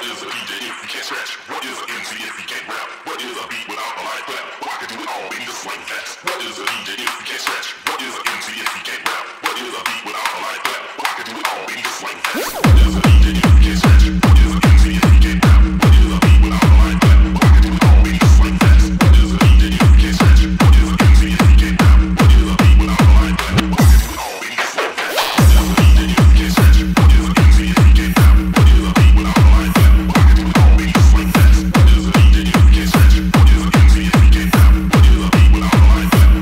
is a DJ if you can't scratch? What is an MC if you can't rap? What is a beat without a light clap? Oh, I can do it all, baby, just like that. What is a DJ if you can't scratch? What is an MC if you can't rap? What is a beat without a light clap? Oh, I can do it all, baby, just like that. What is a DJ if you can't scratch? What is an MC if you can't rap? What is a beat without a light clap? Oh, I can do it all, baby, just like that. What is a DJ if you can't scratch? What is an MC if you can't rap? What is a beat without a light clap? Oh, I can do it all, baby, just like that. What is a DJ if you can't scratch? What is an MC if you can't rap? What is a beat without a light clap? Oh, I can do it all, baby, just like that. What is a DJ if you can't scratch? What is an MC if you can't rap? What is a beat without a light clap?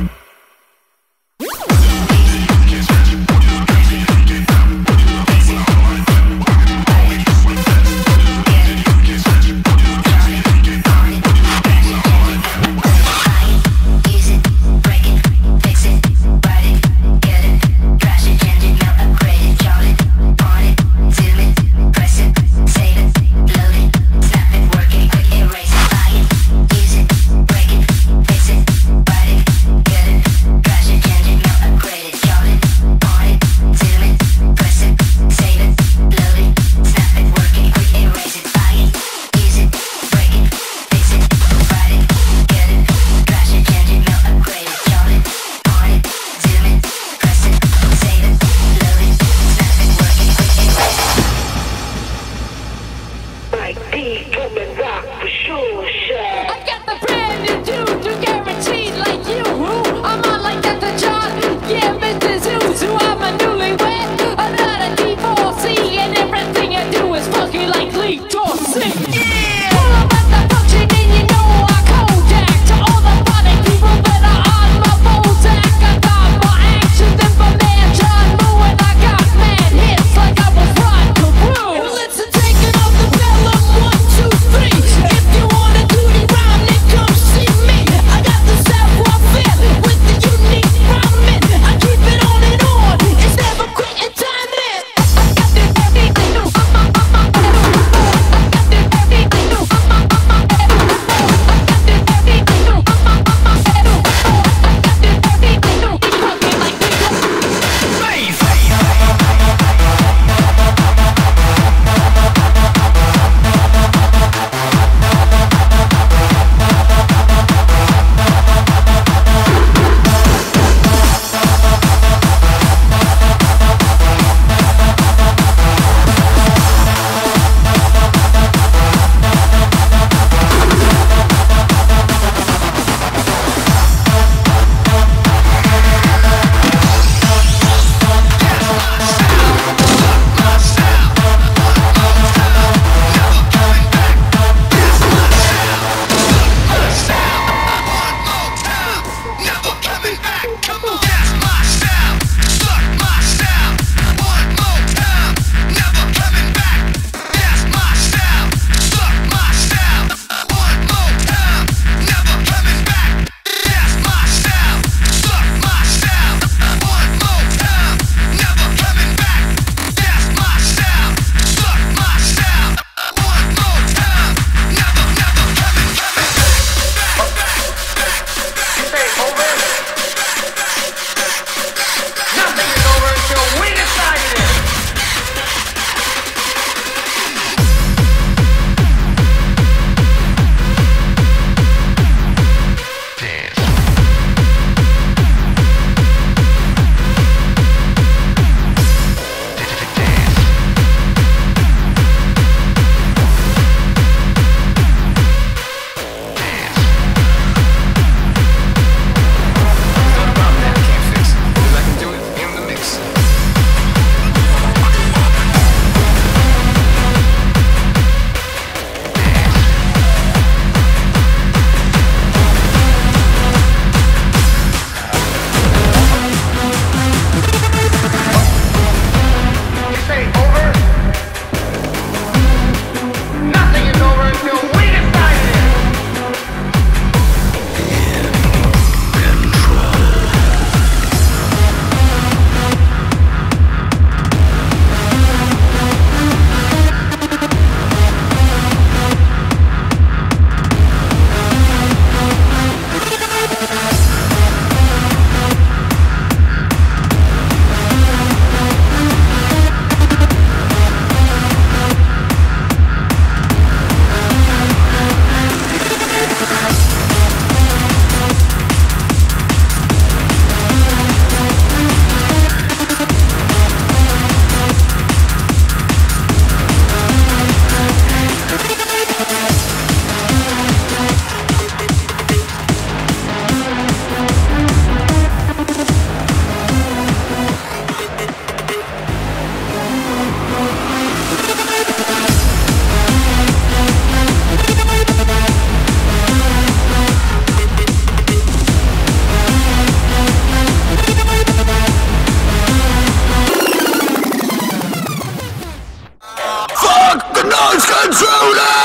controller.